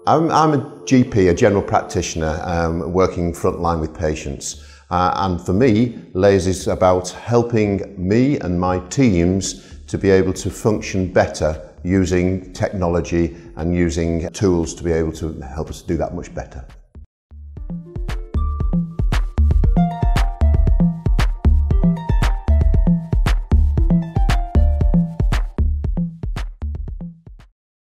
I'm a GP, a general practitioner, working frontline with patients. And for me, LAYS is about helping me and my teams to be able to function better using technology and using tools to be able to help us do that much better.